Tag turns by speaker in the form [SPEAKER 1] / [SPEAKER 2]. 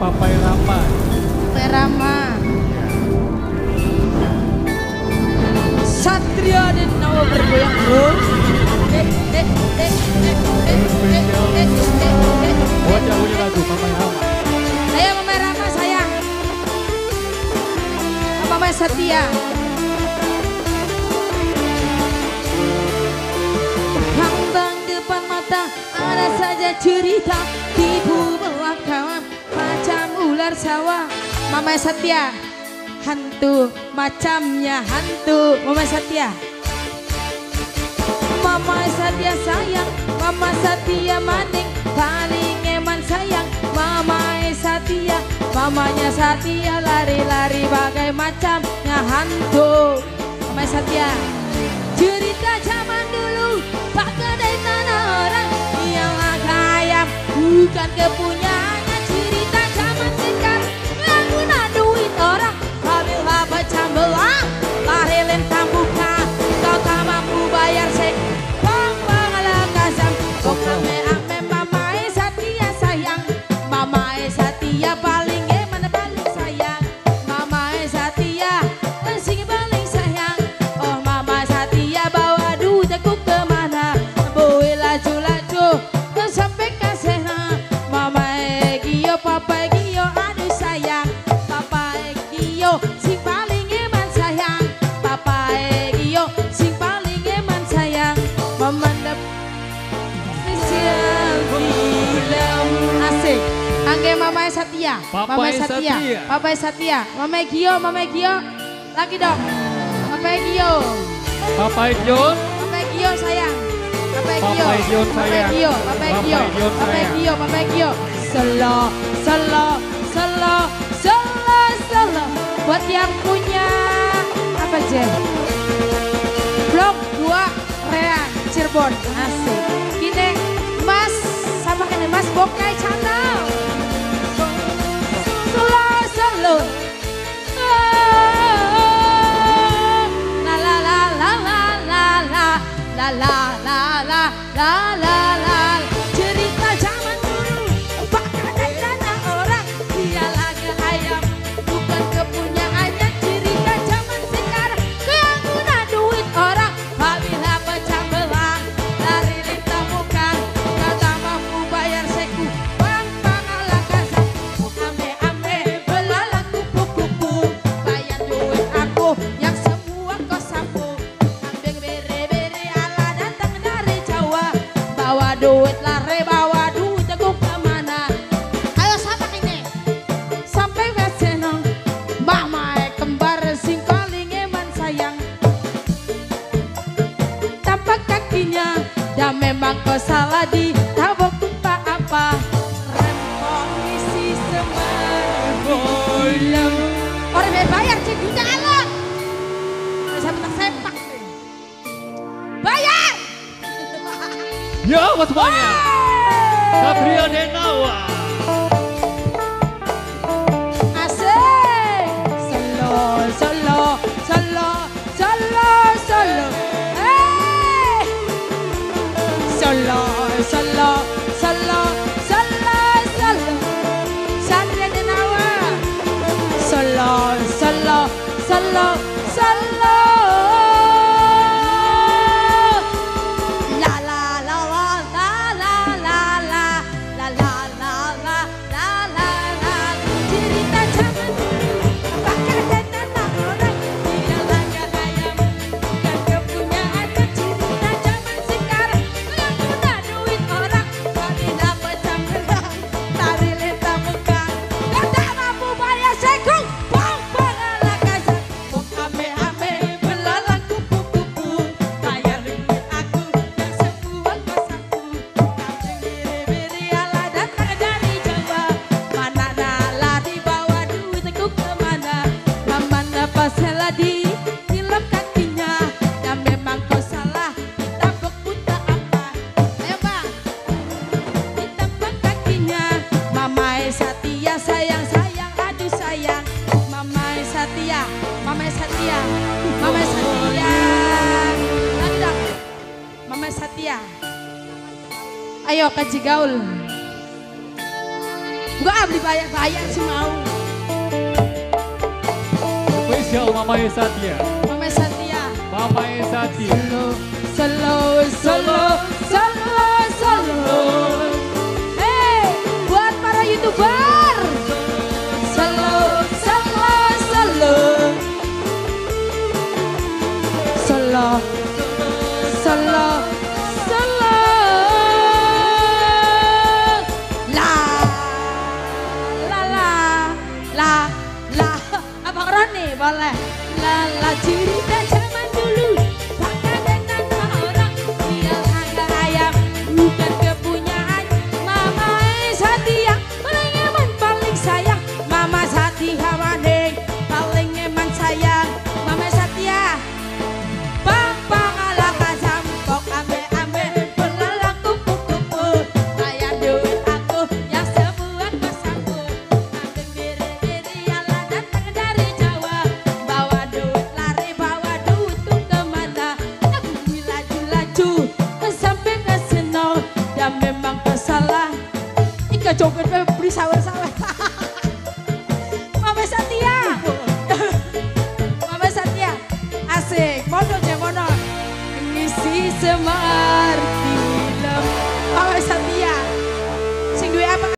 [SPEAKER 1] Papai Rama.
[SPEAKER 2] Papai Rama. Satria dan Nawa bergoyang bro.
[SPEAKER 1] Wajah lagu Papai Rama.
[SPEAKER 2] Saya Papai Rama sayang. Papai Satya. Hambang depan mata ada saja cerita tipu bawah kawan macam ular sawah. Mama Satya hantu macamnya hantu. Mama Satya. Mama Satya sayang, Mama Satya maning paling eman sayang. Mama Satya, mamanya Satya lari-lari bagai macamnya hantu. Mama Satya. Cerita zaman dulu Pak Kedai tanah orang yang kaya bukan kepunyaannya. Cerita zaman sekarang yang guna duit orang hamil apa cambelang lari lentang buka kau tak mampu bayar sek bang bang kasam ame ame Mama Satya sayang. Mama Satya paling gimana paling sayang. Mama Satya sing paling sayang. Oh Mama Satya bawa duit aku kemana boleh laju-laju sampai kasena. Mama Gio Papa Gio aduh sayang. Papa Gio sing paling eman sayang. Papa Gio sing paling eman sayang. Mama dap spesial film asik. Angge Mama Satya. Mama Satya. Papa Satya. Mama Gio lagi dong. Papa Gio.
[SPEAKER 1] Papa John.
[SPEAKER 2] Papa Gio sayang. Papa Gio.
[SPEAKER 1] Papa John sayang.
[SPEAKER 2] Papa Gio. Papa Gio. Papa Gio. Selo. Buat yang punya apa aja? Blok 2 Rean Cirebon. Asik. Gini Mas sama kene Mas Bokai Channel. Selo. La la la la la la la la la la la la la. Cerita zaman dulu Pak Kadai tanah orang dia lagi ayam bukan kepunyaannya. Cerita zaman sekarang yang guna duit orang apabila pecah belah dari lintang muka kata mampu bayar seku bang pangalah kasar ame belalang kupu-kupu bayar duit aku yang semua kau sapu. Ambeng bere-bere ala datang dari Jawa bawa duit lare bawa duit aku kemana. Ayo sama ini sampai Weseno Mama kembar sing paling eman sayang. Tampak kakinya dan memang kau salah di tabok apa rempong isi semar film. Orang bayar cek juta alam saya bentak sepak bayar.
[SPEAKER 1] Ya buat semuanya. Satria Denawa.
[SPEAKER 2] Asik. Solo. Hey. Solo. Satria Denawa. Solo. La la la la la la la la la la la la la la la. Cerita zaman dulu Pak Kadai tanah orang dia lagi ayam bukan kepunyaannya. Cerita zaman sekarang yang guna duit orang apabila pecah belah tari lintang muka kata mampu bayar seku bang pangalah kasar. Ame belalang kupu-kupu bayar duit aku yang sebuah kosaku. Ambeng biri-biri ala datang dari Jawa mana lari bawa duit aku kemana. Mama dapat salah di film kakinya dan memang kau salah ditabok buta apa. Ayo bang ditabok kakinya. Mama Satya sayang aduh sayang. Mama Satya. Lagi dong. Mama Satya. Ayo kaji gaul. Gua beli bayar sih mau.
[SPEAKER 1] Spesial Mama Satya.
[SPEAKER 2] Mama Satya.
[SPEAKER 1] Mama Satya.
[SPEAKER 2] Solo. Hey, buat para YouTuber. Solo. La. Abang Roni boleh. La cerita zaman dulu. Pakai dengan orang. Dia tangga ayam. Bukan kepunyaan Mama Satya. Paling eman paling sayang. Mama Satya maning. Paling eman sayang. Mama Satya. Bang ala kasampok ambe belalang kupu-kupu. Kayak duit aku yang sebuah kosaku. Nanti biri-biri ala datang dari Jawa. Bawa duit lari bawa duit tuh kemana. Aku laju-laju sampai ke seno. Dan memang kesalah. Ika joget beli sawah-sawah. Mama Satya. Mama Satya. Asik, mono je mono. Ngisi semar